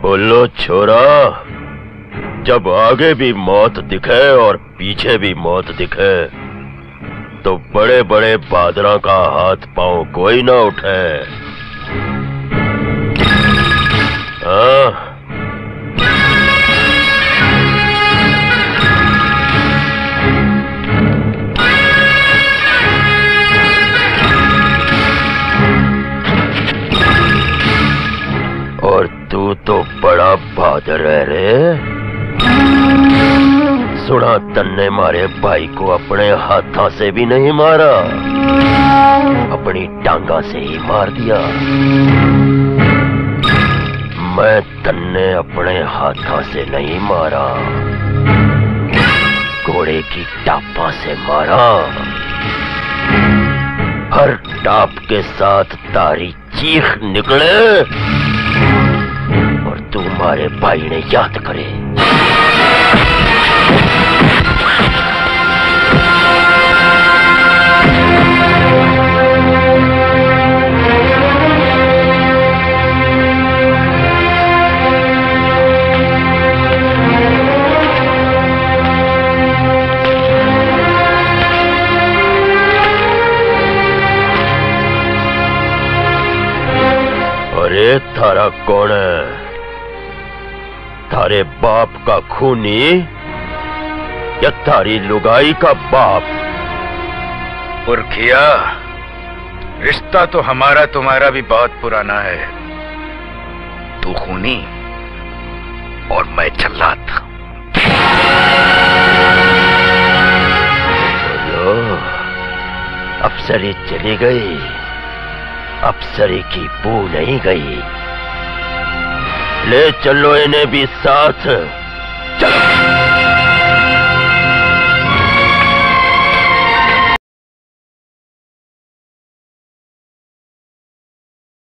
बोलो छोरा, जब आगे भी मौत दिखे और पीछे भी मौत दिखे तो बड़े बड़े बादरों का हाथ पांव कोई ना उठे। हाँ? और तू तो बड़ा बहादुर है रे। सुना तन्ने मारे भाई को अपने हाथों से भी नहीं मारा, अपनी टांगा से ही मार दिया। मैं तन्ने अपने हाथों से नहीं मारा, घोड़े की टापा से मारा। हर टाप के साथ तारी चीख निकले और तुम्हारे भाई ने याद करे। अरे थारा कौन है? थारे बाप का खूनी या थारी लुगाई का बाप? पुरखिया, रिश्ता तो हमारा तुम्हारा भी बहुत पुराना है। तू खूनी और मैं जल्लाद। चलो, अप्सरी चली गई, अप्सरी की बू नहीं गई। ले चलो इन्हें भी साथ। चलो।